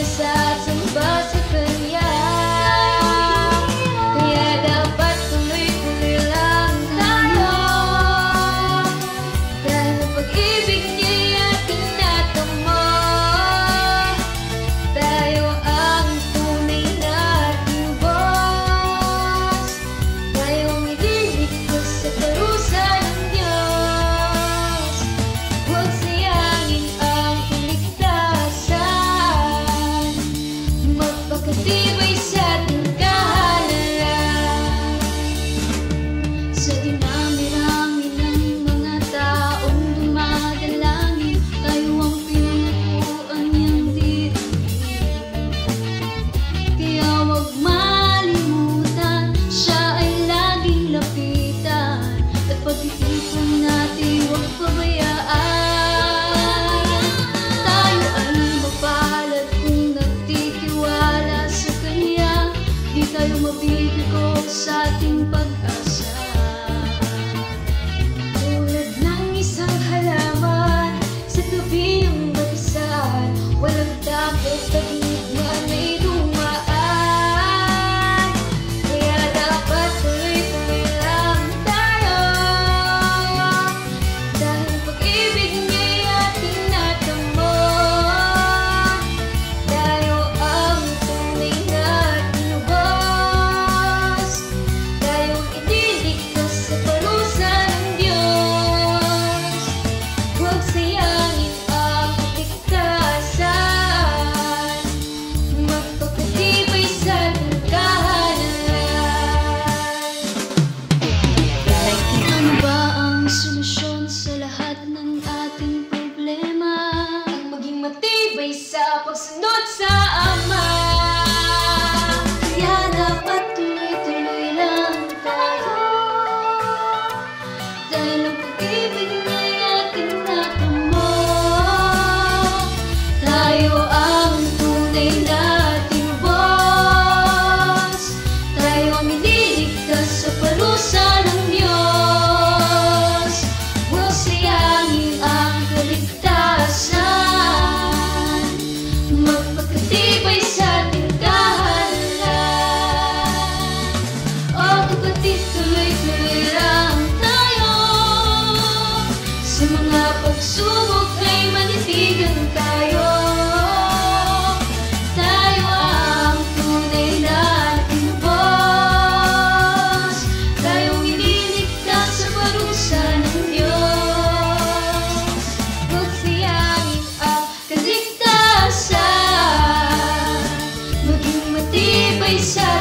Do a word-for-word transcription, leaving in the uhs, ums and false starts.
nagsasamba sa Kanya. Kaya dapat tuloy-tuloy lang tayo, dahil ang pag-ibig niya'y ating natamo. Tayo ang tunay nating boss, tayo ang ililigtas sa parusa ng Diyos. Huwag sayangin ang kaligtasan, magpakatibay sa ating kahalalan. Sa dinami-rami ng mga taong dumadalangin, tayo ang pinagpuan niyang dirin. Kaya huwag malimutan, siya ay laging lapitan, at pag-iipon natin huwag pabayaan. Tayo ay mapalad kung nagtitiwala sa Kanya, di tayo mabibigo sa ating pag-asa. Tulad ng isang halaman sa tabi ng batisan, walang takot at ngitman ay dumaan. Kaya dapat tuloy-tuloy lang tayo, dahil ang pag-ibig niya'y ating natamo. Tayo ang tunay nating boss, tayo ang ililigtas sa parusa ng Diyos. Huwag sayangin ang kaligtasan, magpakatibay sa ating kahalalan. Ano ba ang solusyon sa lahat ng ating problema? Ang maging matibay sa pagsunod sa Ama. Kaya dapat tuloy-tuloy lang tayo, dahil ang pag-ibig niya'y ating natamo. Tayo ang tunay nating boss, tayo ang ililigtas sa parusa ng Diyos. Huwag sayangin ang kaligtasan, magpakatibay sa ating kahalalan. O kapatid, tuloy-tuloy lang tayo, sa mga pagsubok ay manitigan tayo. Tayo ang tunay nating boss, tayong ililigtas sa parusa ng Diyos. Huwag sayangin ang kaligtasan, maging matibay sa